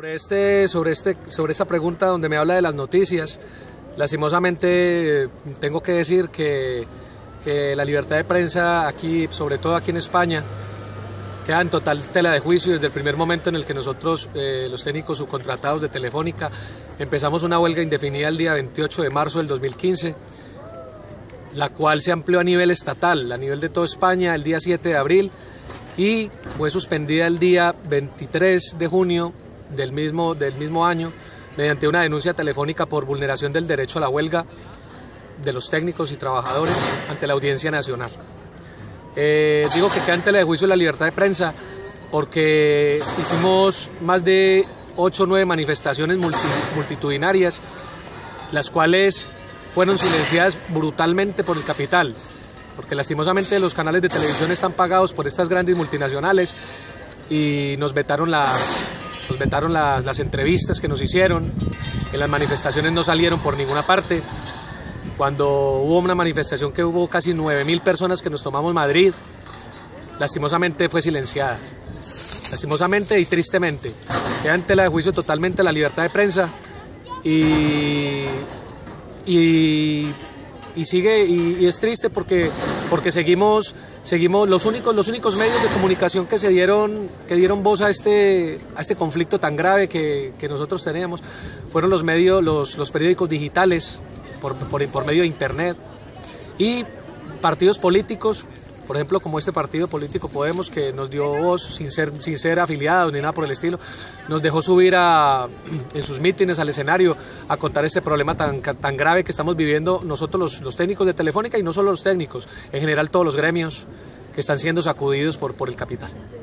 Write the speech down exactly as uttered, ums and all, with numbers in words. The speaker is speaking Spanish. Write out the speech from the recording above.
Sobre, este, sobre, este, sobre esta pregunta donde me habla de las noticias, lastimosamente tengo que decir que, que la libertad de prensa aquí, sobre todo aquí en España, queda en total tela de juicio desde el primer momento en el que nosotros, eh, los técnicos subcontratados de Telefónica, empezamos una huelga indefinida el día veintiocho de marzo del dos mil quince, la cual se amplió a nivel estatal, a nivel de toda España, el día siete de abril, y fue suspendida el día veintitrés de junio del mismo, del mismo año, mediante una denuncia telefónica por vulneración del derecho a la huelga de los técnicos y trabajadores ante la Audiencia Nacional. Eh, digo que queda en tela de juicio la libertad de prensa porque hicimos más de ocho o nueve manifestaciones multi, multitudinarias, las cuales fueron silenciadas brutalmente por el capital, porque lastimosamente los canales de televisión están pagados por estas grandes multinacionales y nos vetaron las, nos vetaron las, las entrevistas que nos hicieron. En las manifestaciones no salieron por ninguna parte. Cuando hubo una manifestación que hubo casi nueve mil personas que nos tomamos Madrid, lastimosamente fue silenciada. Lastimosamente y tristemente. Queda en tela de juicio totalmente la libertad de prensa y, y, y sigue y, y es triste porque, porque seguimos, seguimos los únicos, los únicos medios de comunicación que se dieron, que dieron voz a este, a este conflicto tan grave que, que nosotros teníamos fueron los medios, los, los periódicos digitales. Por, por, por medio de internet y partidos políticos, por ejemplo como este partido político Podemos, que nos dio voz sin ser, sin ser afiliados ni nada por el estilo, nos dejó subir a, en sus mítines al escenario a contar este problema tan, tan grave que estamos viviendo nosotros los, los técnicos de Telefónica, y no solo los técnicos, en general todos los gremios que están siendo sacudidos por, por el capital.